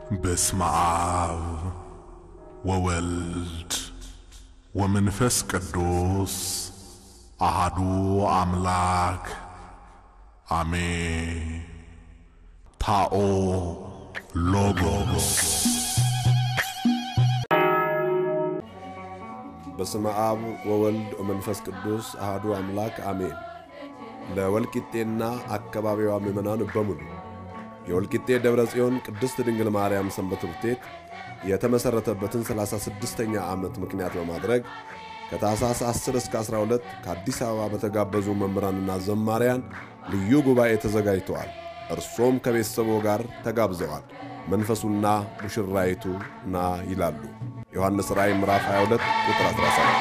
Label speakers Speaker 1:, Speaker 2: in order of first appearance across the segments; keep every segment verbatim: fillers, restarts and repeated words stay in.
Speaker 1: باسم آب وولد ومنفس قدوس أحدو أملاك آمين تاو لوغوس
Speaker 2: باسم آب وولد ومنفس قدوس أحدو أملاك آمين لولكيتنا أكبابيو ممنان بمولو የወልቂጤ ደብረ ጽዮን ቅድስት ድንግል ማርያም ሰንበት ትምህርት ቤት የተመሰረተበትን ሰላሳ ስድስተኛ ዓመት ምክንያት በማድረግ ከታህሳስ አስር እስከ አስራ ሁለት ከአዲስ አበባ በተጋበዙ መምህራንና ዘማሪያን ልዩ ጉባኤ ተዘጋጅቷል። እርሶም ከቤተሰቦ ጋር ተጋብዘዋል። መንፈሱና ሙሽራይቱ ና ይላሉ። ዮሐንስ ራእይ ምዕራፍ ሃያ ሁለት ቁጥር አስራ ሰባት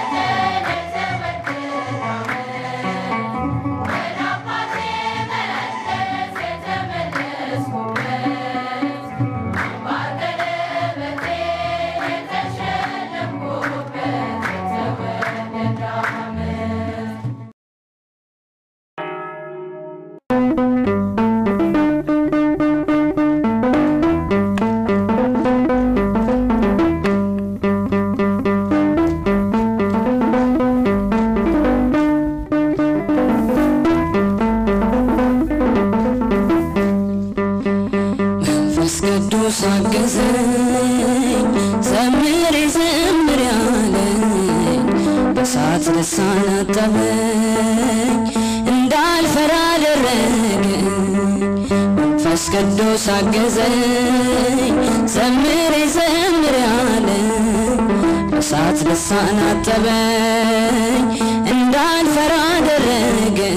Speaker 3: ቅዱስ አገዘኝ ዘምሬ ዘምሬ አለ በሳት ልሳን አጠበኝ እንዳልፈራ አደረገኝ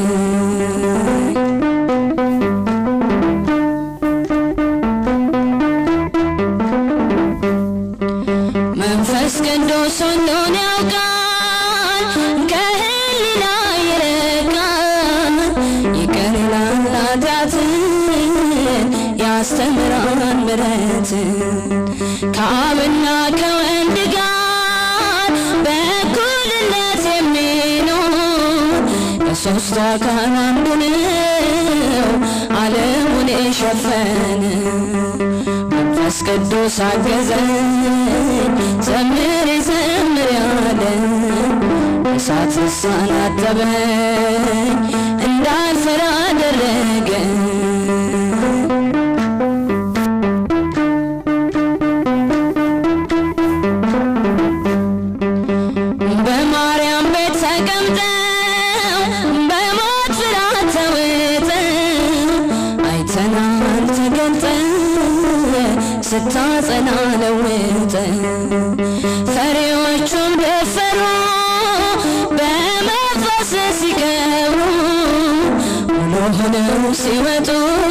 Speaker 3: መንፈስ ቅዱስ ሁሉን ያውቃል ከህሊና ይርቃል ይቅር ይላል ኃጢአትን ያስተምራን ምሕረት ከአብና ከወልድ ጋር በእኩልነት የሚኖር የሦስቱ አካል አንዱ ነው ዓለሙን የሸፈነ መንፈስ ቅዱስ አገዘኝ ዘምሬ ዘምሬ አለ በእሳት ልሳን አጠበኝ እንዳልፈራ አደረገኝ ስታጸና ለውጥ ፈሪዎቹም ደፈሩ በመንፈስ ሲከብሩ ሙሉ ሆነው ሲወጡ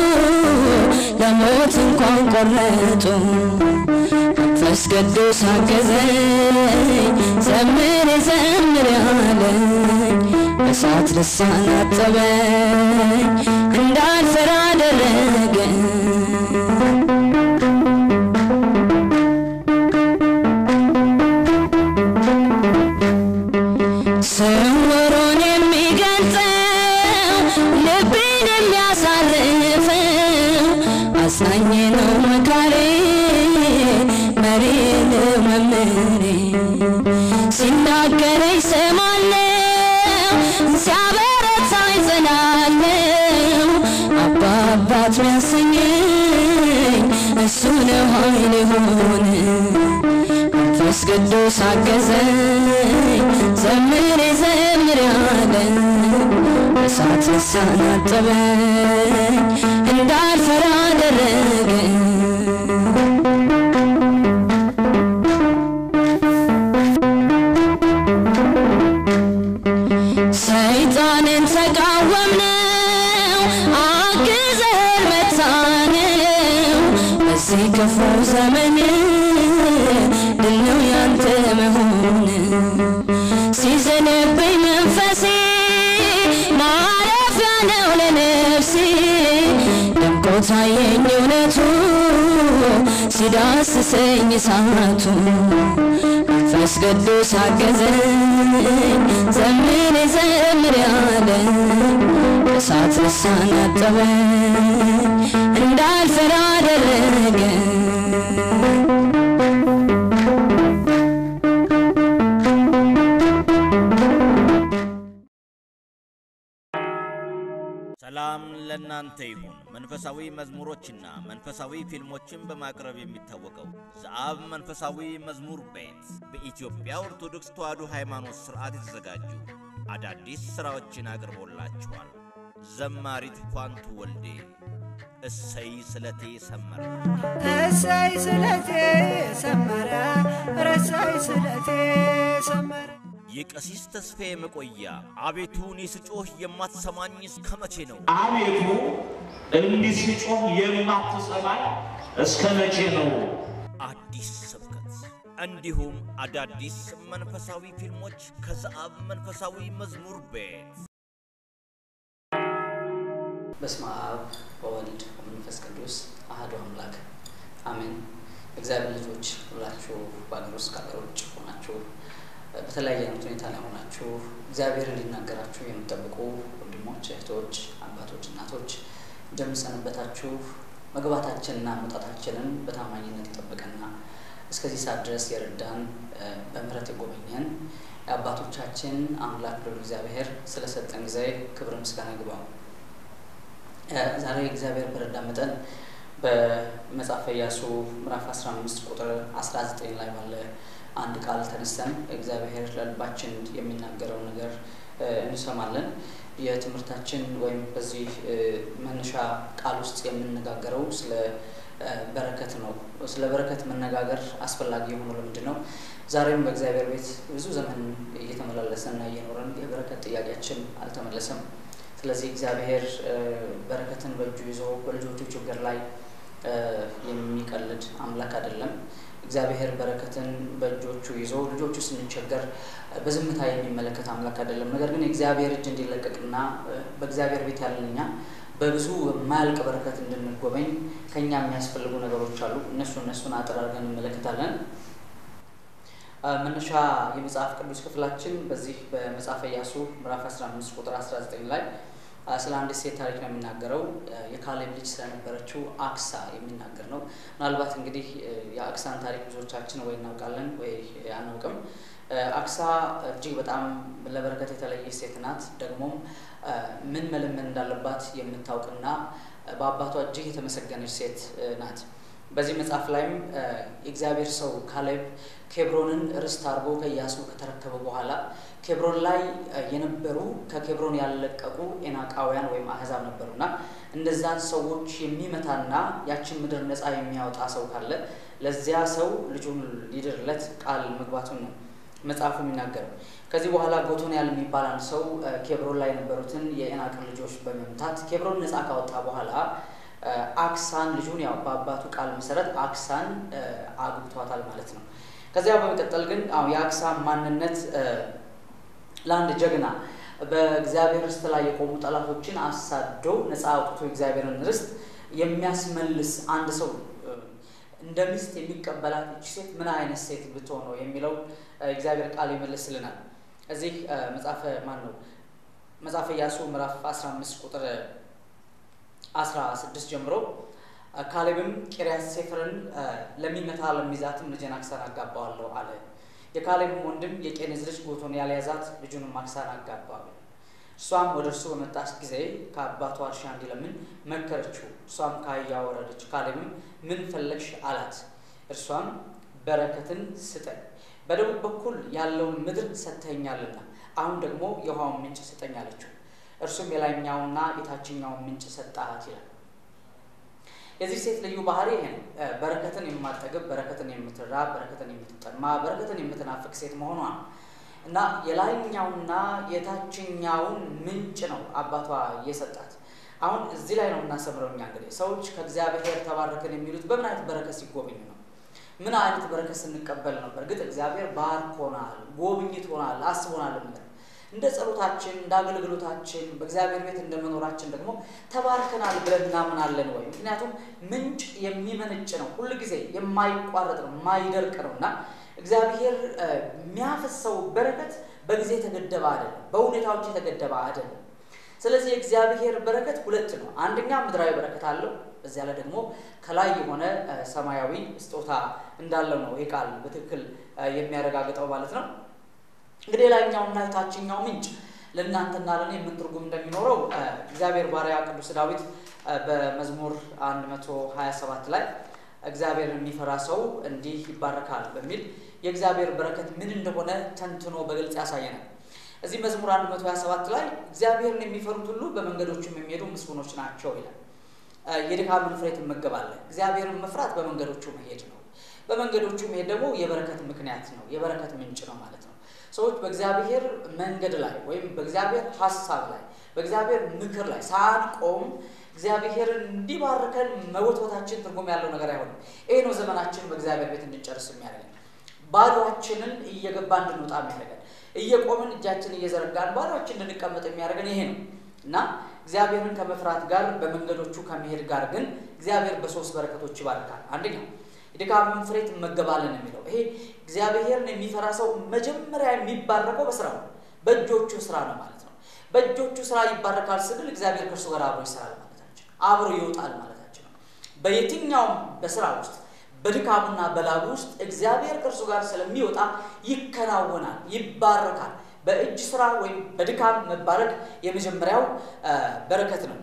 Speaker 3: ለሞት እንኳን ቆረጡ መንፈስ ቅዱስ አገዘኝ ዘምሬ ዘምሬ አለኝ በእሳት ልሳን አጠበኝ እንዳልፈራ አደረገኝ ስውሩን የሚገልጸው ልቤን የሚያሳርፈው አጽናኝ ነው መካሬ መሪ ነው መምህሬ ሲናገረኝ እሰማለሁ ሲያበረታኝ እጸናለሁ አባ አባት ሚያሰኘኝ እሱ ነው ኃይል የሆነ መንፈስ ቅዱስ አገዘኝ ዘምሬ ዘምሬ አለ በእሳት ልሳን አጠበኝ እንዳልፈራ አደረገኝ ሰይጣንን ተቃወምነው አግዘን መታነው በዚህ ክፉ ዘመን ድል ነው ያንተ መሆን ሲዘንብኝ መንፈሴ ማረፊያ ነው ለነፍሴ ደምቆ ታየኝ እውነቱ ሲዳስሰኝ እሳቱ መንፈስ ቅዱስ አገዘኝ ዘምሬ ዘምሬ አለ በእሳት ልሳን አጠበኝ እንዳልፈራ አደረገኝ
Speaker 4: ለናንተ ይሁን መንፈሳዊ መዝሙሮችና መንፈሳዊ ፊልሞችን በማቅረብ የሚታወቀው ዘአብ መንፈሳዊ መዝሙር ቤት በኢትዮጵያ ኦርቶዶክስ ተዋሕዶ ሃይማኖት ሥርዓት የተዘጋጁ አዳዲስ ሥራዎችን አቅርቦላችኋል። ዘማሪት ፋንቱ ወልዴ እሰይ ስለቴ ሰመረ
Speaker 5: እሰይ ስለቴ ሰመረ እሰይ ስለቴ ሰመረ
Speaker 4: የቀሲስ ተስፋዬ መቆያ አቤቱ እኔ ስጮህ የማትሰማኝ እስከ መቼ ነው?
Speaker 6: አቤቱ እንዲህ ስጮህ የማትሰማኝ እስከ መቼ ነው?
Speaker 4: አዲስ ስብከት እንዲሁም አዳዲስ መንፈሳዊ ፊልሞች ከዘአብ መንፈሳዊ መዝሙር ቤት።
Speaker 7: በስመ አብ ወወልድ ወመንፈስ ቅዱስ አሐዱ አምላክ አሜን። እግዚአብሔር ልጆች ሁላችሁ በአገር ውስጥ ከአገር ውጭ ሆናችሁ በተለያየ ሁኔታ ላይ ሆናችሁ እግዚአብሔርን ሊናገራችሁ የምትጠብቁ ወንድሞች፣ እህቶች፣ አባቶች፣ እናቶች እንደምን ሰነበታችሁ? መግባታችንና መውጣታችንን በታማኝነት ይጠብቀና እስከዚህ ሰዓት ድረስ የረዳን በምህረት የጎበኘን አባቶቻችን አምላክ ልዑል እግዚአብሔር ስለሰጠን ጊዜ ክብር ምስጋና ይግባው። ዛሬ እግዚአብሔር በረዳ መጠን በመጽሐፈ ኢያሱ ምዕራፍ አስራ አምስት ቁጥር አስራ ዘጠኝ ላይ ባለ አንድ ቃል ተነስተን እግዚአብሔር ለልባችን የሚናገረው ነገር እንሰማለን። የትምህርታችን ወይም በዚህ መነሻ ቃል ውስጥ የምንነጋገረው ስለ በረከት ነው። ስለ በረከት መነጋገር አስፈላጊ የሆነው ለምንድነው? ዛሬም በእግዚአብሔር ቤት ብዙ ዘመን እየተመላለሰና እየኖረን የበረከት ጥያቄያችን አልተመለሰም። ስለዚህ እግዚአብሔር በረከትን በእጁ ይዞ በልጆቹ ችግር ላይ የሚቀልድ አምላክ አይደለም። እግዚአብሔር በረከትን በእጆቹ ይዞ ልጆቹ ስንቸገር በዝምታ የሚመለከት አምላክ አይደለም። ነገር ግን እግዚአብሔር እጅ እንዲለቀቅና በእግዚአብሔር ቤት ያለንኛ በብዙ ማልቅ በረከት እንድንጎበኝ ከኛ የሚያስፈልጉ ነገሮች አሉ። እነሱ እነሱን አጥራርገን እንመለከታለን። መነሻ የመጽሐፍ ቅዱስ ክፍላችን በዚህ በመጽሐፈ ኢያሱ ምዕራፍ አስራ አምስት ቁጥር አስራ ዘጠኝ ላይ ስለ አንድ ሴት ታሪክ ነው የሚናገረው። የካሌብ ልጅ ስለነበረችው አክሳ የሚናገር ነው። ምናልባት እንግዲህ የአክሳን ታሪክ ብዙዎቻችን ወይ እናውቃለን ወይ አናውቅም። አክሳ እጅግ በጣም ለበረከት የተለየች ሴት ናት። ደግሞ ምን መለመን እንዳለባት የምታውቅና በአባቷ እጅግ የተመሰገነች ሴት ናት። በዚህ መጽሐፍ ላይም የእግዚአብሔር ሰው ካሌብ ኬብሮንን ርስት አድርጎ ከኢያሱ ከተረከበ በኋላ ኬብሮን ላይ የነበሩ ከኬብሮን ያለቀቁ ኤናቃውያን ወይም አህዛብ ነበሩና እንደዛን ሰዎች የሚመታና ያችን ምድር ነፃ የሚያወጣ ሰው ካለ ለዚያ ሰው ልጁን ሊድርለት ቃል መግባቱን ነው መጽሐፉ የሚናገረው። ከዚህ በኋላ ጎቶንያል የሚባል አንድ ሰው ኬብሮን ላይ የነበሩትን የኤናቅ ልጆች በመምታት ኬብሮን ነፃ ካወጣ በኋላ አክሳን ልጁን ያው በአባቱ ቃል መሰረት አክሳን አግብቷታል ማለት ነው። ከዚያ በመቀጠል ግን አው የአክሳን ማንነት ለአንድ ጀግና በእግዚአብሔር ርስት ላይ የቆሙ ጠላቶችን አሳዶ ነፃ አውጥቶ እግዚአብሔርን ርስት የሚያስመልስ አንድ ሰው እንደ ሚስት የሚቀበላት እቺ ሴት ምን አይነት ሴት ብትሆን ነው የሚለው እግዚአብሔር ቃል ይመልስልናል። እዚህ መጽሐፈ ማን ነው መጽሐፈ ኢያሱ ምዕራፍ አስራ አምስት ቁጥር አስራ ስድስት ጀምሮ ካሌብም ቂርያት ሴፈርን ለሚመታ ለሚዛትም ልጅን አክሳን አጋባዋለሁ አለ። የካሌብም ወንድም የቄኔዝ ልጅ ጎቶንያል ያዛት ልጁንም አክሳን አጋባው። እሷም ወደ እርሱ በመጣች ጊዜ ከአባቷ እርሻ እንዲለምን መከረችው። እሷም ከአህያ ወረደች። ካሌብም ምን ፈለግሽ አላት። እርሷም በረከትን ስጠኝ፣ በደቡብ በኩል ያለውን ምድር ሰጥተኛልና አሁን ደግሞ የውሃውን ምንጭ ስጠኝ አለችው። እርሱም የላይኛውና የታችኛውን ምንጭ ሰጣት ይላል። የዚህ ሴት ልዩ ባህሪ ይሄ ነው። በረከትን የማትጠግብ፣ በረከትን የምትራብ፣ በረከትን የምትጠማ፣ በረከትን የምትናፍቅ ሴት መሆኗ ነው እና የላይኛውና የታችኛውን ምንጭ ነው አባቷ የሰጣት። አሁን እዚህ ላይ ነው እናሰምረው። እኛ እንግዲህ ሰዎች ከእግዚአብሔር ተባረክን የሚሉት በምን አይነት በረከት ሲጎበኙ ነው? ምን አይነት በረከት ስንቀበል ነው? በእርግጥ እግዚአብሔር ባርኮናል፣ ጎብኝቶናል፣ አስቦናል ማለት እንደ ጸሎታችን እንደ አገልግሎታችን በእግዚአብሔር ቤት እንደመኖራችን ደግሞ ተባርከናል ብለን እናምናለን ወይ? ምክንያቱም ምንጭ የሚመነጭ ነው፣ ሁሉ ጊዜ የማይቋረጥ ነው፣ የማይደርቅ ነውና እግዚአብሔር የሚያፈሰው በረከት በጊዜ የተገደበ አይደለም፣ በሁኔታዎች የተገደበ አይደለም። ስለዚህ እግዚአብሔር በረከት ሁለት ነው። አንደኛ ምድራዊ በረከት አለው፣ በዚያ ላይ ደግሞ ከላይ የሆነ ሰማያዊ ስጦታ እንዳለው ነው ይሄ ቃል በትክክል የሚያረጋግጠው ማለት ነው። እንግዲህ ላይኛውና የታችኛው ምንጭ ለእናንተና ለኔ ምን ትርጉም እንደሚኖረው እግዚአብሔር ባሪያ ቅዱስ ዳዊት በመዝሙር one twenty-seven ላይ እግዚአብሔርን የሚፈራ ሰው እንዲህ ይባረካል በሚል የእግዚአብሔር በረከት ምን እንደሆነ ተንትኖ በግልጽ ያሳየናል። እዚህ መዝሙር one twenty-seven ላይ እግዚአብሔርን የሚፈሩት ሁሉ በመንገዶቹም የሚሄዱ ምስጉኖች ናቸው ይላል። የድካምን ፍሬ ትመገባለህ። እግዚአብሔርን መፍራት በመንገዶቹ መሄድ ነው። በመንገዶቹ መሄድ ደግሞ የበረከት ምክንያት ነው፣ የበረከት ምንጭ ነው ማለት ነው። ሰዎች በእግዚአብሔር መንገድ ላይ ወይም በእግዚአብሔር ሐሳብ ላይ በእግዚአብሔር ምክር ላይ ሳንቆም እግዚአብሔርን እንዲባርከን መወትወታችን ትርጉም ያለው ነገር አይሆንም። ይሄ ነው ዘመናችን በእግዚአብሔር ቤት እንድንጨርስ የሚያደርገን፣ ባዶአችንን እየገባ እንድንወጣ የሚያደርገን፣ እየቆምን እጃችን እየዘረጋን ባዶአችን እንድንቀመጥ የሚያደርገን ይሄ ነው እና እግዚአብሔርን ከመፍራት ጋር በመንገዶቹ ከመሄድ ጋር ግን እግዚአብሔር በሶስት በረከቶች ይባርካል። አንደኛው የድካምን ፍሬ ትመገባለህ ነው የሚለው። ይሄ እግዚአብሔርን የሚፈራ ሰው መጀመሪያ የሚባረከው በስራው በእጆቹ ስራ ነው ማለት ነው። በእጆቹ ስራ ይባረካል ስንል እግዚአብሔር ከእርሱ ጋር አብሮ ይሰራል ማለታችን፣ አብሮ ይወጣል ማለታችን ነው። በየትኛውም በስራ ውስጥ በድካሙና በላቡ ውስጥ እግዚአብሔር ከእርሱ ጋር ስለሚወጣ ይከናወናል፣ ይባረካል። በእጅ ስራ ወይም በድካም መባረክ የመጀመሪያው በረከት ነው።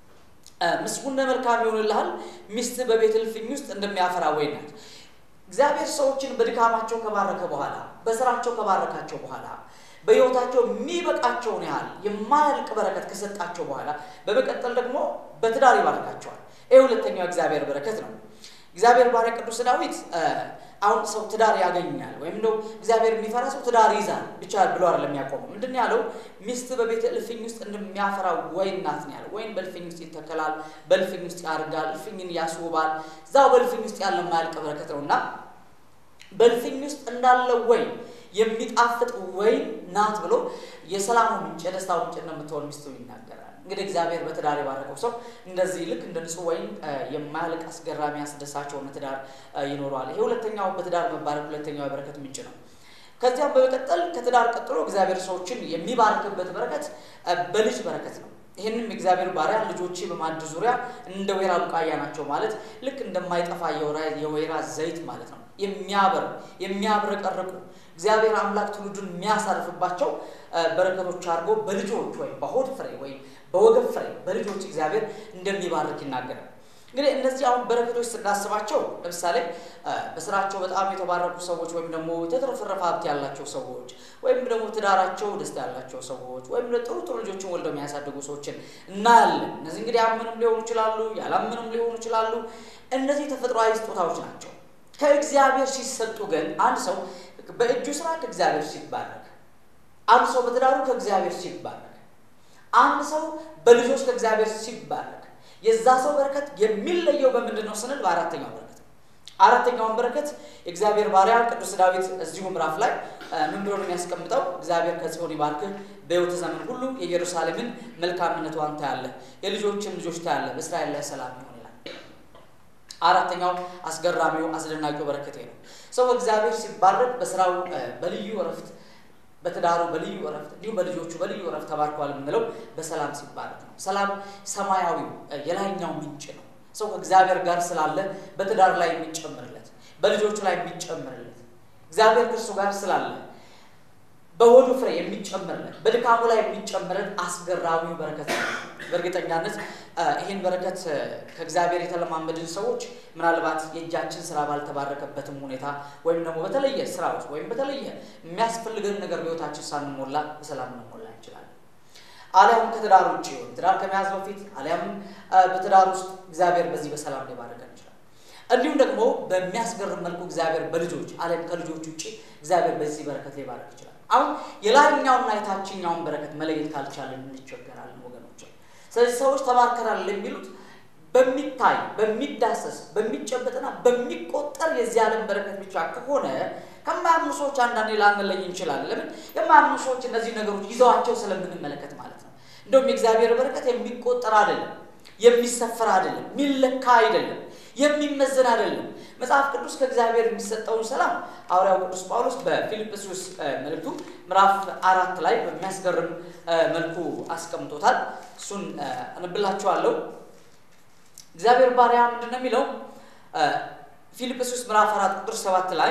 Speaker 7: ምስጉን መልካም ይሆንልሃል ሚስት በቤት እልፍኝ ውስጥ እንደሚያፈራ ወይን ናት። እግዚአብሔር ሰዎችን በድካማቸው ከባረከ በኋላ በስራቸው ከባረካቸው በኋላ በህይወታቸው የሚበቃቸውን ያህል የማያልቅ በረከት ከሰጣቸው በኋላ በመቀጠል ደግሞ በትዳር ይባርካቸዋል። ይሄ ሁለተኛው እግዚአብሔር በረከት ነው። እግዚአብሔር ባሪያ ቅዱስ ዳዊት አሁን ሰው ትዳር ያገኛል ወይም ነው እግዚአብሔር የሚፈራ ሰው ትዳር ይዛል ብቻ ብሎ አይደለም ያቆመው። ምንድነው ያለው? ሚስት በቤት እልፍኝ ውስጥ እንደሚያፈራ ወይን ናት ነው ያለው። ወይን በእልፍኝ ውስጥ ይተከላል፣ በእልፍኝ ውስጥ ያርጋል፣ እልፍኝን ያስውባል። ዛው በእልፍኝ ውስጥ ያለ ማያልቅ በረከት ነውና በእልፍኝ ውስጥ እንዳለ ወይን የሚጣፍጥ ወይን ናት ብሎ የሰላሙ ምንጭ የደስታው ምንጭ እንደምትሆን ሚስቱ ይናገራል። እንግዲህ እግዚአብሔር በትዳር የባረከው ሰው እንደዚህ ልክ እንደ ንጹህ ወይን የማያልቅ አስገራሚ አስደሳች የሆነ ትዳር ይኖረዋል። ይሄ ሁለተኛው በትዳር መባረክ ሁለተኛው የበረከት ምንጭ ነው። ከዚያም በመቀጠል ከትዳር ቀጥሎ እግዚአብሔር ሰዎችን የሚባርክበት በረከት በልጅ በረከት ነው። ይሄንም እግዚአብሔር ባሪያ ልጆቼ በማዕድ ዙሪያ እንደ ወይራ ቡቃያ ናቸው ማለት ልክ እንደማይጠፋ የወይራ ዘይት ማለት ነው። የሚያበር የሚያብረቀርቁ እግዚአብሔር አምላክ ትውልዱን የሚያሳርፍባቸው በረከቶች አድርጎ በልጆች ወይ በሆድ ፍሬ ወይ በወገብ ፍሬ በልጆች እግዚአብሔር እንደሚባርክ ይናገራል። እንግዲህ እነዚህ አሁን በረከቶች ስናስባቸው ለምሳሌ በስራቸው በጣም የተባረኩ ሰዎች ወይም ደግሞ የተትረፈረፈ ሀብት ያላቸው ሰዎች ወይም ደግሞ ትዳራቸው ደስታ ያላቸው ሰዎች ወይም ጥሩ ጥሩ ልጆችን ወልደው የሚያሳድጉ ሰዎችን እናያለን። እነዚህ እንግዲህ ያመኑም ሊሆኑ ይችላሉ፣ ያላመኑም ሊሆኑ ይችላሉ። እነዚህ ተፈጥሯዊ ስጦታዎች ናቸው። ከእግዚአብሔር ሲሰጡ ግን አንድ ሰው በእጁ ስራ ከእግዚአብሔር ሲባረክ፣ አንድ ሰው በትዳሩ ከእግዚአብሔር ሲባረክ፣ አንድ ሰው በልጆች ከእግዚአብሔር ሲባረክ የዛ ሰው በረከት የሚለየው በምንድነው ስንል በአራተኛው በረከት አራተኛው በረከት እግዚአብሔር ባሪያ ቅዱስ ዳዊት እዚሁ ምዕራፍ ላይ ምን ብሎ ነው የሚያስቀምጠው? እግዚአብሔር ከጽዮን ይባርክህ፣ በሕይወት ዘመን ሁሉ የኢየሩሳሌምን መልካምነቷን ታያለህ፣ የልጆችን ልጆች ታያለህ፣ በእስራኤል ላይ ሰላም ይሁን ይላል። አራተኛው አስገራሚው አስደናቂው በረከት ነው። ሰው እግዚአብሔር ሲባረክ በስራው በልዩ እረፍት፣ በትዳሩ በልዩ እረፍት፣ እንዲሁ በልጆቹ በልዩ እረፍት ተባርኳል የምንለው በሰላም ሲባረክ ነው። ሰላም ሰማያዊው የላይኛው ምንጭ ነው። ሰው ከእግዚአብሔር ጋር ስላለ በትዳር ላይ የሚጨምርለት፣ በልጆቹ ላይ የሚጨምርለት፣ እግዚአብሔር ከእርሱ ጋር ስላለ በሆዱ ፍሬ የሚጨምርለት፣ በድካሙ ላይ የሚጨምርን አስገራሚው በረከት ነው። በእርግጠኛነት ይህን በረከት ከእግዚአብሔር የተለማመድን ሰዎች ምናልባት የእጃችን ስራ ባልተባረከበትም ሁኔታ ወይም ደግሞ በተለየ ስራ ውስጥ ወይም በተለየ የሚያስፈልገን ነገር በሕይወታችን ሳንሞላ በሰላም እንሞላ እንችላለን። አሊያም ከትዳር ውጭ ይሁን ትዳር ከመያዝ በፊት አሊያም በትዳር ውስጥ እግዚአብሔር በዚህ በሰላም ሊባርከን ይችላል። እንዲሁም ደግሞ በሚያስገርም መልኩ እግዚአብሔር በልጆች አሊያም ከልጆች ውጭ እግዚአብሔር በዚህ በረከት ሊባርክ ይችላል። አሁን የላይኛውና የታችኛውን በረከት መለየት ካልቻለን እንቸገራለን ወገኖች። ስለዚህ ሰዎች ተባርከናል የሚሉት በሚታይ በሚዳሰስ በሚጨበጥና በሚቆጠር የዚህ ዓለም በረከት ብቻ ከሆነ ከማያምኑ ሰዎች አንዳንዴ ላንለይ እንችላለን። ለምን? የማያምኑ ሰዎች እነዚህ ነገሮች ይዘዋቸው ስለምንመለከት ማለት ነው። እንደውም የእግዚአብሔር በረከት የሚቆጠር አይደለም፣ የሚሰፈር አይደለም፣ የሚለካ አይደለም፣ የሚመዘን አይደለም። መጽሐፍ ቅዱስ ከእግዚአብሔር የሚሰጠውን ሰላም ሐዋርያው ቅዱስ ጳውሎስ በፊልጵስዩስ መልእክቱ ምዕራፍ አራት ላይ በሚያስገርም መልኩ አስቀምጦታል። እሱን አነብላችኋለሁ። እግዚአብሔር ባሪያ ምንድነው የሚለው? ፊልጵስዩስ ምዕራፍ አራት ቁጥር ሰባት ላይ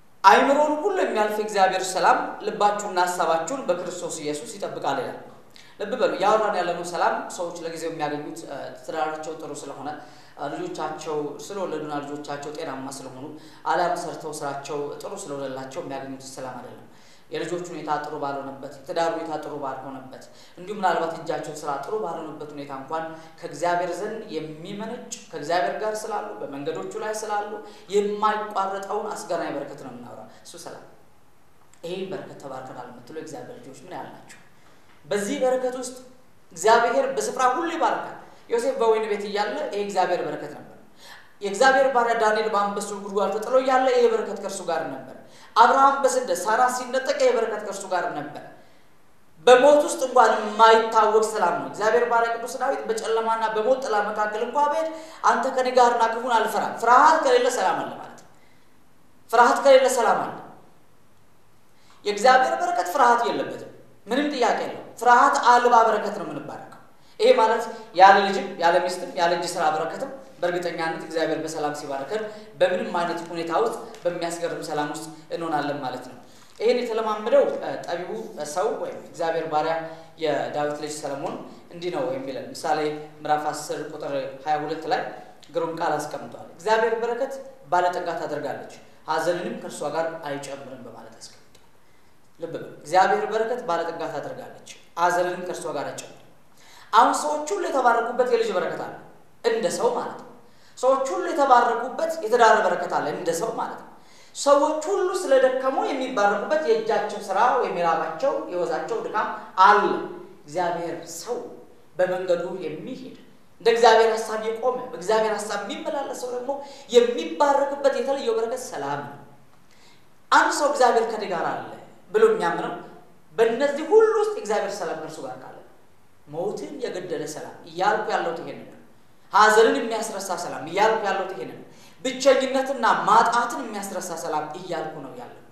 Speaker 7: አይምሮን ሁሉ የሚያልፍ እግዚአብሔር ሰላም ልባችሁና ሐሳባችሁን በክርስቶስ ኢየሱስ ይጠብቃል ይላል። ልብ በሉ ያወራን ያለነው ሰላም ሰዎች ለጊዜው የሚያገኙት ትዳራቸው ጥሩ ስለሆነ ልጆቻቸው ስለወለዱና ልጆቻቸው ጤናማ ስለሆኑ አላም ሰርተው ስራቸው ጥሩ ስለሆነላቸው የሚያገኙት ሰላም አይደለም። የልጆቹ ሁኔታ ጥሩ ባልሆነበት የትዳሩ ሁኔታ ጥሩ ባልሆነበት እንዲሁም ምናልባት እጃቸው ስራ ጥሩ ባልሆነበት ሁኔታ እንኳን ከእግዚአብሔር ዘንድ የሚመነጭ ከእግዚአብሔር ጋር ስላሉ በመንገዶቹ ላይ ስላሉ የማይቋረጠውን አስገራሚ በረከት ነው የምናወራው። እሱ ሰላም ይሄ በረከት ተባርከናል የምትሉ እግዚአብሔር ልጆች ምን ያላችሁ? በዚህ በረከት ውስጥ እግዚአብሔር በስፍራ ሁሉ ይባርካል። ዮሴፍ በወይን ቤት እያለ ይሄ እግዚአብሔር በረከት ነበር። የእግዚአብሔር ባሪያ ዳንኤል በአንበሶች ጉድጓድ ተጥሎ እያለ ይሄ በረከት ከእርሱ ጋር ነበር። አብርሃም በስደት ሳራ ሲነጠቅ ይሄ በረከት ከእርሱ ጋር ነበር። በሞት ውስጥ እንኳን የማይታወቅ ሰላም ነው። እግዚአብሔር ባሪያ ቅዱስ ዳዊት በጨለማና በሞት ጥላ መካከል እንኳን ብሄድ አንተ ከኔ ጋርና ክፉን አልፈራም። ፍርሃት ከሌለ ሰላም አለ ማለት ነው። ፍርሃት ከሌለ ሰላም አለ። የእግዚአብሔር በረከት ፍርሃት የለበትም። ምንም ጥያቄ የለው። ፍርሃት አልባ በረከት ነው የምንባረከው። ይሄ ማለት ያለ ልጅም ያለ ሚስትም ያለ እጅ ስራ በረከትም በእርግጠኛነት እግዚአብሔር በሰላም ሲባርከን በምንም አይነት ሁኔታ ውስጥ በሚያስገርም ሰላም ውስጥ እንሆናለን ማለት ነው። ይሄን የተለማመደው ጠቢቡ ሰው ወይ እግዚአብሔር ባሪያ የዳዊት ልጅ ሰለሞን እንዲህ ነው የሚለን ምሳሌ ምዕራፍ አስር ቁጥር ሃያ ሁለት ላይ ግሩም ቃል አስቀምጧል። እግዚአብሔር በረከት ባለጠጋ ታደርጋለች ሐዘንንም ከእርሷ ጋር አይጨምርም በማለት አስቀምጧል። ልብ በሉ እግዚአብሔር በረከት ባለጠጋ ታደርጋለች ሐዘንንም ከእርሷ ጋር አይጨምርም። አሁን ሰዎች ሁሉ የተባረኩበት የልጅ በረከት አለ እንደ ሰው ማለት ነው። ሰዎች ሁሉ የተባረኩበት የተዳረ በረከት አለ እንደ ሰው ማለት ነው። ሰዎች ሁሉ ስለደከሙ የሚባረኩበት የእጃቸው ስራ ወይ የላባቸው የወዛቸው ድካም አለ። እግዚአብሔር ሰው በመንገዱ የሚሄድ እንደ እግዚአብሔር ሐሳብ የቆመ በእግዚአብሔር ሐሳብ የሚመላለስ ሰው ደግሞ የሚባረክበት የተለየ በረከት ሰላም ነው። አንድ ሰው እግዚአብሔር ከኔ ጋር አለ ብሎ የሚያምነው በእነዚህ ሁሉ ውስጥ እግዚአብሔር ሰላም ከእርሱ ጋር ካለ ሞትን የገደለ ሰላም እያልኩ ያለው ይሄን ነው። ሐዘንን የሚያስረሳ ሰላም እያልኩ ያለው ይሄን ነው። ብቸኝነትና ማጣትን የሚያስረሳ ሰላም እያልኩ ነው ያለሁት።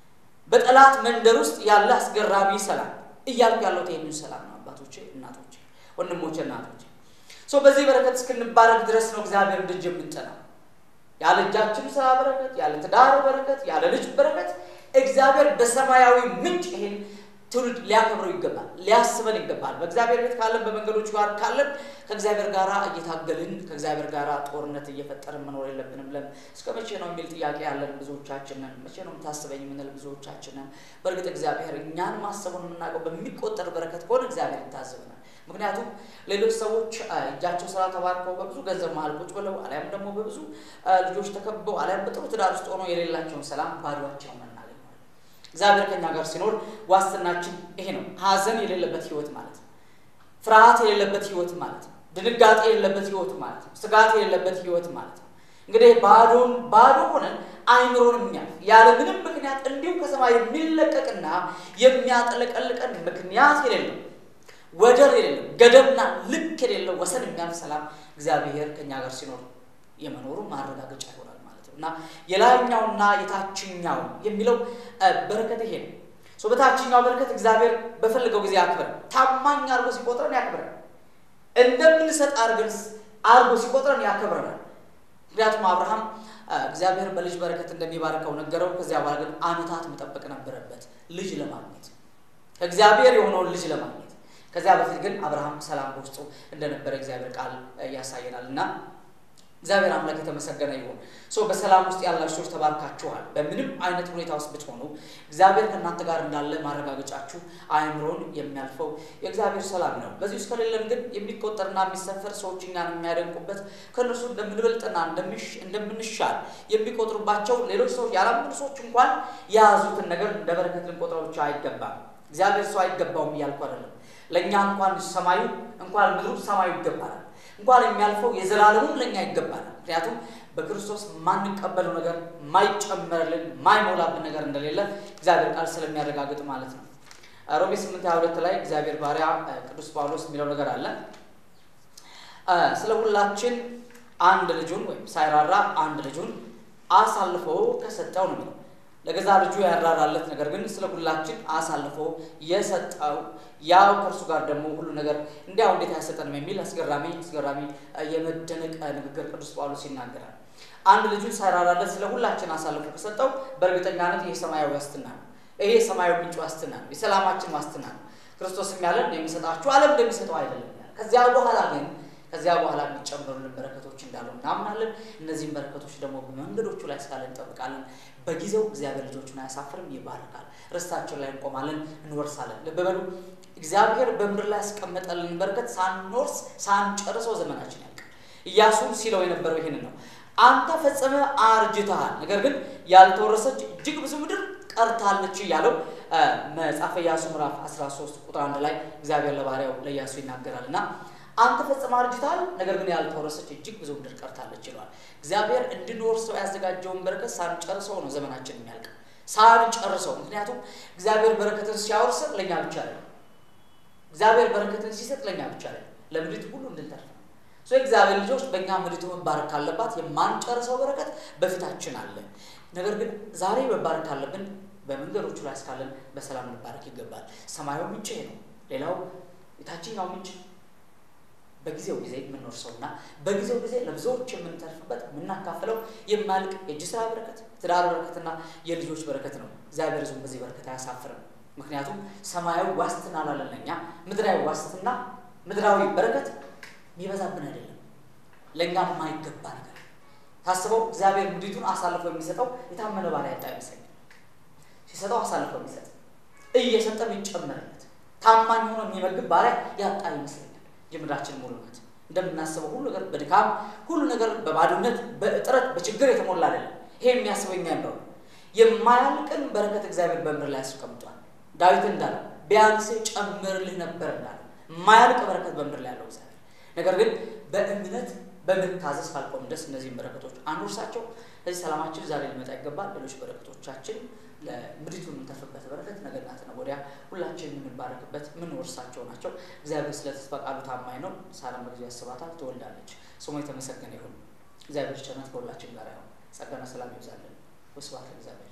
Speaker 7: በጠላት መንደር ውስጥ ያለ አስገራሚ ሰላም እያልኩ ያለው ይሄን ሰላም ነው። አባቶቼ እናቶቼ ወንድሞቼ እናቶቼ ሶ በዚህ በረከት እስክንባረክ ድረስ ነው እግዚአብሔር ደጅ የምንጠናው። ያለ እጃችን ስራ በረከት ያለ ትዳር በረከት ያለ ልጅ በረከት እግዚአብሔር በሰማያዊ ምንጭ ይሄን ትውልድ ሊያከብረው ይገባል ሊያስበን ይገባል። በእግዚአብሔር ቤት ካለን በመንገዶች ጋር ካለን ከእግዚአብሔር ጋር እየታገልን ከእግዚአብሔር ጋር ጦርነት እየፈጠርን መኖር የለብንም። ለም እስከ መቼ ነው የሚል ጥያቄ ያለን ብዙዎቻችን ነን። መቼ ነው ታስበኝ የምንል ብዙዎቻችን ነን። በእርግጥ እግዚአብሔር እኛን ማሰቡን የምናውቀው በሚቆጠር በረከት ከሆነ እግዚአብሔር ይታዘበናል። ምክንያቱም ሌሎች ሰዎች እጃቸው ስራ ተባርከው በብዙ ገንዘብ መሃል ቁጭ ብለው አልያም ደግሞ በብዙ ልጆች ተከበው አልያም በጥሩ ትዳር ውስጥ ሆነው የሌላቸውን ሰላም ባዷቸውን እግዚአብሔር ከኛ ጋር ሲኖር ዋስትናችን ይሄ ነው። ሐዘን የሌለበት ህይወት ማለት ነው። ፍርሃት የሌለበት ህይወት ማለት ነው። ድንጋጤ የሌለበት ህይወት ማለት ነው። ስጋት የሌለበት ህይወት ማለት ነው። እንግዲህ ባዶን ባዶ ሆነን አይምሮን የሚያልፍ ያለ ምንም ምክንያት እንዲሁ ከሰማይ የሚለቀቅና የሚያጠለቀልቀን ምክንያት የሌለው ወደር የሌለው ገደብና ልክ የሌለው ወሰን የሚያልፍ ሰላም እግዚአብሔር ከኛ ጋር ሲኖር የመኖሩ ማረጋገጫ ይሆናል። እና የላይኛውና የታችኛው የሚለው በረከት ይሄ ነው። ሶ በታችኛው በረከት እግዚአብሔር በፈልገው ጊዜ ያክብረን ታማኝ አርጎ ሲቆጥረን ያክብረን እንደምንሰጥ አርገን አርጎ ሲቆጥረን ያክብረናል። ምክንያቱም አብርሃም እግዚአብሔር በልጅ በረከት እንደሚባርከው ነገረው። ከዚያ በኋላ ግን ዓመታት መጠበቅ ነበረበት ልጅ ለማግኘት እግዚአብሔር የሆነውን ልጅ ለማግኘት። ከዚያ በፊት ግን አብርሃም ሰላም በውስጡ እንደነበረ እግዚአብሔር ቃል ያሳየናልና እግዚአብሔር አምላክ የተመሰገነ ይሁን። ሶ በሰላም ውስጥ ያላችሁ ሰዎች ተባርካችኋል። በምንም አይነት ሁኔታ ውስጥ ብትሆኑ እግዚአብሔር ከእናንተ ጋር እንዳለ ማረጋገጫችሁ አይምሮን የሚያልፈው የእግዚአብሔር ሰላም ነው። በዚህ ውስጥ ከሌለን ግን የሚቆጠርና የሚሰፈር ሰዎች እኛን የሚያደንቁበት ከእነርሱ እንደምንበልጥና እንደምሽ እንደምንሻል የሚቆጥሩባቸው ሌሎች ሰዎች ያላመኑ ሰዎች እንኳን የያዙትን ነገር እንደ በረከት ልንቆጥረው ብቻ አይገባም። እግዚአብሔር ሰው አይገባውም እያልኩ አይደለም። ለእኛ እንኳን ሰማዩ እንኳን ምድሩ ሰማዩ ይገባል። እንኳን የሚያልፈው የዘላለሙ ለኛ ይገባል። ምክንያቱም በክርስቶስ ማንቀበለው ነገር ማይጨመርልን ማይሞላብን ነገር እንደሌለ እግዚአብሔር ቃል ስለሚያረጋግጥ ማለት ነው። ሮሜ ስምንት ሃያ ሁለት ላይ እግዚአብሔር ባሪያ ቅዱስ ጳውሎስ የሚለው ነገር አለ። ስለ ሁላችን አንድ ልጁን ወይም ሳይራራ አንድ ልጁን አሳልፎ ከሰጠው ነው። ለገዛ ልጁ ያራራለት ነገር ግን ስለ ሁላችን አሳልፎ የሰጠው ያው ከእርሱ ጋር ደግሞ ሁሉ ነገር እንዲያው እንዴት ያሰጠንም የሚል አስገራሚ አስገራሚ የመደነቅ ንግግር ቅዱስ ጳውሎስ ይናገራል። አንድ ልጁን ሳይራራለት ስለ ሁላችን አሳልፎ ከሰጠው በእርግጠኛነት ይሄ ሰማያዊ ዋስትና ነው። ይሄ ሰማያዊ ምንጭ ዋስትና ነው። የሰላማችን ዋስትና ነው። ክርስቶስ የሚያለን የሚሰጣችሁ ዓለም እንደሚሰጠው አይደለም ያለ ከዚያ በኋላ ግን ከዚያ በኋላ የሚጨምሩልን በረከቶች እንዳሉ እናምናለን እነዚህን በረከቶች ደግሞ በመንገዶቹ ላይ እስካለን እንጠብቃለን በጊዜው እግዚአብሔር ልጆቹን አያሳፍርም ይባርካል ርስታችን ላይ እንቆማለን እንወርሳለን ለበበሉ እግዚአብሔር በምድር ላይ ያስቀመጠልን በረከት ሳንወርስ ሳንጨርሰው ዘመናችን ያልቃል ኢያሱ ሲለው የነበረው ይሄን ነው አንተ ፈጸመ አርጅተሃል ነገር ግን ያልተወረሰች እጅግ ብዙ ምድር ቀርታለች ያለው መጽሐፈ ኢያሱ ምዕራፍ አስራ ሶስት ቁጥር አንድ ላይ እግዚአብሔር ለባሪያው ለኢያሱ ይናገራልና አንተ ፈጽመ አርጅተሃል ነገር ግን ያልተወረሰች እጅግ ብዙ ምድር ቀርታለች ይላል እግዚአብሔር እንድንወርሰው ያዘጋጀውን በረከት ሳንጨርሰው ነው ዘመናችን የሚያልቅ ሳንጨርሰው ምክንያቱም እግዚአብሔር በረከትን ሲያወርስ ለኛ ብቻ አይደለም እግዚአብሔር በረከትን ሲሰጥ ለኛ ብቻ አይደለም ለምድሪቱ ሁሉ እንድንተርፍ ሶ እግዚአብሔር ልጆች በእኛ ምድሪቱ መባረክ አለባት የማንጨርሰው በረከት በፊታችን አለ ነገር ግን ዛሬ መባረክ አለብን በመንገዶቹ ላይ እስካለን በሰላም መባረክ ይገባል ሰማዩ ምንጭ ነው ሌላው የታችኛው ምንጭ በጊዜው ጊዜ የምንወርሰውና በጊዜው ጊዜ ለብዙዎች የምንተርፍበት የምናካፍለው የማልቅ የጅስራ በረከት ትዳር በረከትና የልጆች በረከት ነው እግዚአብሔር ዝም በዚህ በረከት አያሳፍርም ምክንያቱም ሰማያዊ ዋስትና ላለኛ ምድራዊ ዋስትና ምድራዊ በረከት ይበዛብን አይደለም ለኛ ማይገባ ነገር ታስበው እግዚአብሔር ምድሪቱን አሳልፎ የሚሰጠው የታመነ ባሪያ ያጣ ይመስላል ሲሰጠው አሳልፎ የሚሰጥ እየሰጠም ይጨመርለት ታማኝ ሆኖ የሚመግብ ባሪያ ያጣ ይመስላል የምድራችን ሙሉነት እንደምናስበው ሁሉ ነገር በድካም ሁሉ ነገር በባዶነት በእጥረት በችግር የተሞላ አይደለም ይሄ የሚያስበኛ ነው የማያልቅን በረከት እግዚአብሔር በምድር ላይ አስቀምጧል ዳዊት እንዳለ ቢያንስ ጨምርልህ ነበር እንዳለ ማያልቅ በረከት በምድር ላይ ያለው እግዚአብሔር ነገር ግን በእምነት በመታዘዝ ካልቆም ደስ እነዚህ በረከቶች አንወርሳቸው ለዚህ ሰላማችን ዛሬ ሊመጣ ይገባል ሌሎች በረከቶቻችን ለምድሪቱ የምንተርፍበት በረከት ነገና ተነጎዲያ ሁላችንም የምንባረክበት ምን ወርሳቸው ናቸው እግዚአብሔር ስለተስፋ ቃሉ ታማኝ ነው ሳላም በጊዜው ያስባታል ትወልዳለች ስሙ የተመሰገነ ይሁን እግዚአብሔር ቸርነት ከሁላችን ጋር ይሁን ጸጋና ሰላም ይብዛልን ወስብሐት ለእግዚአብሔር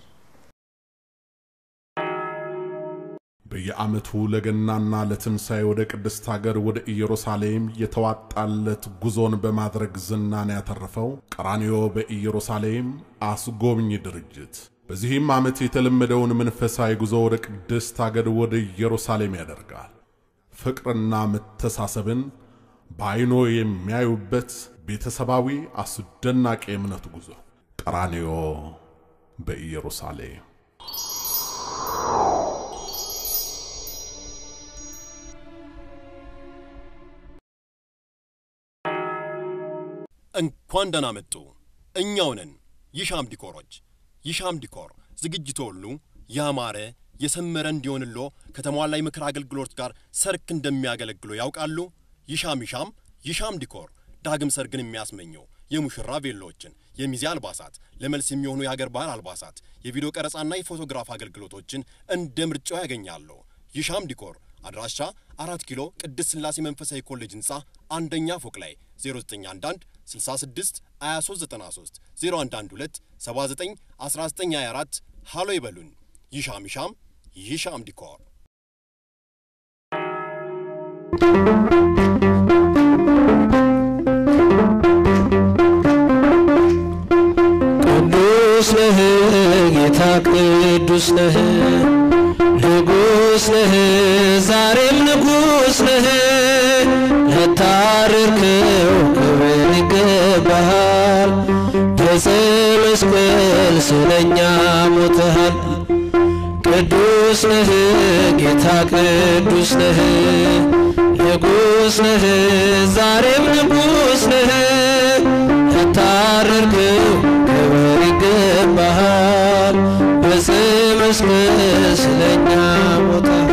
Speaker 1: በየዓመቱ ለገናና ለትንሣኤ ወደ ቅድስት ሀገር ወደ ኢየሩሳሌም የተዋጣለት ጉዞን በማድረግ ዝናን ያተረፈው ቀራንዮ በኢየሩሳሌም አስጎብኝ ድርጅት በዚህም ዓመት የተለመደውን መንፈሳዊ ጉዞ ወደ ቅድስት ሀገር ወደ ኢየሩሳሌም ያደርጋል ፍቅርና መተሳሰብን በአይኖ የሚያዩበት ቤተሰባዊ አስደናቂ እምነት ጉዞ ቀራንዮ በኢየሩሳሌም
Speaker 8: እንኳን ደህና መጡ እኛው ነን ይሻም ዲኮሮች ይሻም ዲኮር ዝግጅቱ ሁሉ ያማረ የሰመረ እንዲሆንሎ ከተሟላ የምክር አገልግሎት ጋር ሰርክ እንደሚያገለግሉ ያውቃሉ ይሻም ይሻም ይሻም ዲኮር ዳግም ሰርግን የሚያስመኘው የሙሽራ ቬሎችን የሚዜ አልባሳት ለመልስ የሚሆኑ የሀገር ባህል አልባሳት የቪዲዮ ቀረጻና የፎቶግራፍ አገልግሎቶችን እንደ ምርጫው ያገኛሉ ይሻም ዲኮር አድራሻ አራት ኪሎ ቅድስት ሥላሴ መንፈሳዊ ኮሌጅ ህንጻ አንደኛ ፎቅ ላይ ዜሮ ዘጠኝ አንድ አንድ ስልሳ ስድስት ሃያ ሶስት ዘጠና ሶስት ዜሮ አንድ አንድ ሁለት ሰባ ዘጠኝ አስራ ዘጠኝ ሃያ አራት ሃሎ ይበሉን ይሻም ይሻም ይሻም ዲኮር
Speaker 9: ቅዱስ ነህ ጌታ ቅዱስ ነህ ንጉስ ነህ ዛሬም ንጉስ ነህ ለታረከው ክብር ይገባሃል በመስቀል ስለኛ ሞተሃል ቅዱስ ነህ ጌታ ቅዱስ ነህ ንጉስ ነህ ዛሬም ንጉስ ነህ ለታረከው ክብር ይገባሃል በመስቀል ስለኛ ሞተሃል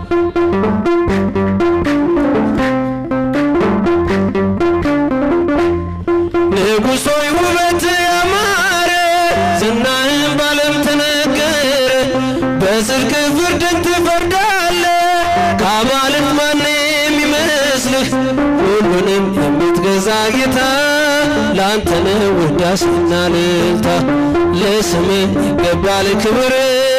Speaker 9: ንጉሥ ሆይ ውበት ያማረ ዝናህን ባለም ተነገረ በጽድቅ ፍርድን ትፈርዳለህ ከአማልክት ማን የሚመስልህ ሁሉንም የምትገዛ ጌታ ላንተ ነው ውዳሴና እልልታ ለስምህ ይገባል ክብር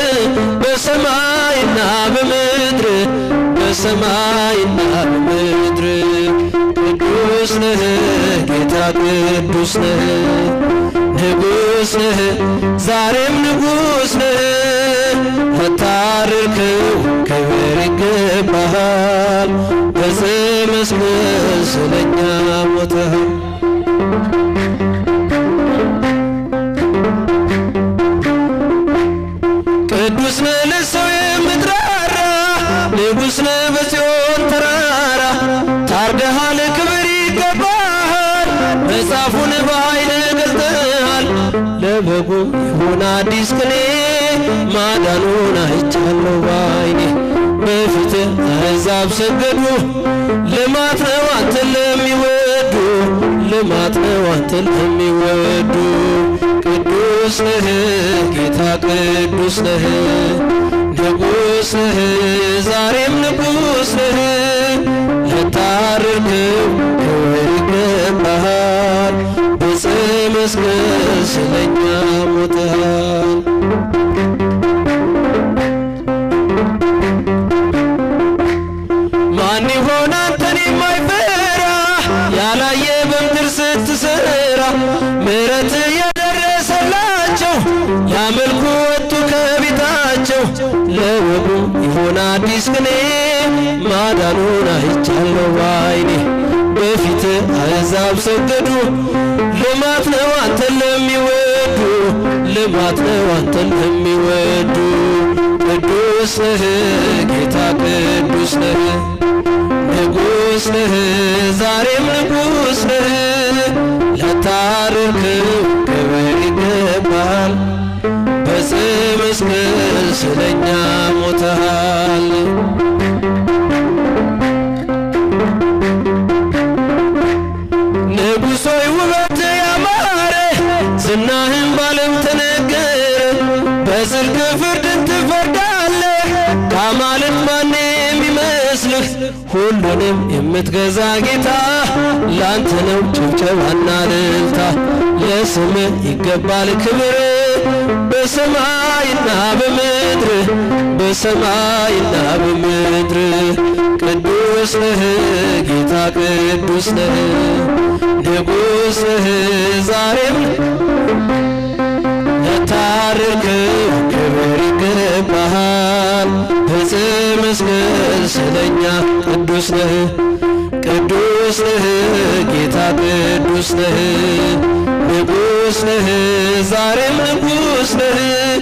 Speaker 9: በሰማይና በምድር በሰማይና በምድር ቅዱስ ነህ ጌታ ቅዱስ ነህ ንጉስ ነህ ዛሬም ንጉስ ነህ ለታረድከው ክብር ይገባሃል በዚህ መስቀል ስለኛ ሞተሃል ቅዱስ ነህ ለሰው የምትራራ ንጉሥ ነህ በጽዮን ተራራ ታርደሃል ክብር ይገባሃል መጽሐፉን በኃይል ገልጠሃል ለበጉ ይሁን አዲስ ቅኔ ማዳኑን አይቻለሁ ባይኔ በፊትህ አሕዛብ ሰገዱ ልማት ነው አንተን ለሚወዱ ልማት ነው አንተን ለሚወዱ ቅዱስ ነህ ጌታ ቅዱስ ነህ ንጉሥ ነህ ዛሬም ንጉሥ ነህ ለታረድከው ክብር ይገባሃል በዕፀ መስቀል ስለኛ ሞተሃል ማን ይሆን አንተን የማይፈራ ያላየ በምድር ስትሰራ ምሕረትህ የደረሰላቸው ያመልኩ ወጡ ከቤታቸው ለወጉ ይሆን አዲስ ቅኔ ማዳኑን አይቻለሁ ባይኔ በፊትህ አሕዛብ ሰገዱ ልማት ነው አንተን ለሚወዱ ልማት ነው አንተን ለሚወዱ ቅዱስ ነህ ጌታ ቅዱስ ነህ ንጉሥ ነህ ዛሬም ንጉሥ ነህ ለታረድከው ክብር ይገባሃል በዕፀ መስቀል ስለኛ ሞተሃል ንጉሥ ሆይ ውበት ያማረ ዝናህም ባለም ተነገረ በጽድቅ ፍርድን ትፈርዳለህ ከአማልክት ማን የሚመስልህ ሁሉንም የምትገዛ ጌታ ላንተ ነው ጭብጨባና እልልታ ለስምህ ይገባል ክብር በሰማይና በምድር በሰማይና በምድር ቅዱስ ነህ ጌታ ቅዱስ ነህ ንጉሥ ነህ ዛሬም ለታረድከው ክብር ይገባሃል በዕፀ መስቀል ስለኛ ቅዱስ ነህ ቅዱስ ነህ ጌታ ቅዱስ ነህ ንጉሥ ነህ ዛሬም ንጉሥ ነህ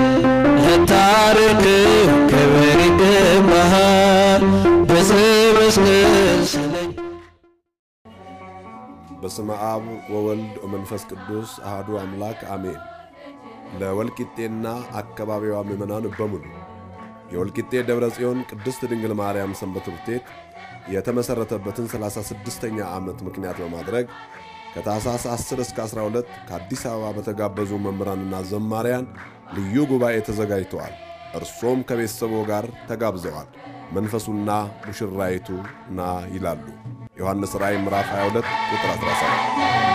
Speaker 9: ለታረድከው ክብር ይገባሃል በዕፀ መስቀል ስለኛ
Speaker 2: በስመ አብ ወወልድ ወመንፈስ ቅዱስ አሐዱ አምላክ አሜን። ለወልቂጤና አካባቢዋ ምዕመናን በሙሉ የወልቂጤ ደብረ ጽዮን ቅድስት ድንግል ማርያም ሰንበት ትምህርት ቤት የተመሰረተበትን ሰላሳ ስድስተኛ ዓመት ምክንያት በማድረግ ከታኅሳስ አስር እስከ አስራ ሁለት ከአዲስ አበባ በተጋበዙ መምህራንና ዘማሪያን ልዩ ጉባኤ ተዘጋጅተዋል። እርሶም ከቤተሰቦ ጋር ተጋብዘዋል። መንፈሱና ሙሽራይቱ ና ይላሉ። ዮሐንስ ራእይ ምዕራፍ ሃያ ሁለት ቁጥር አስራ ሰባት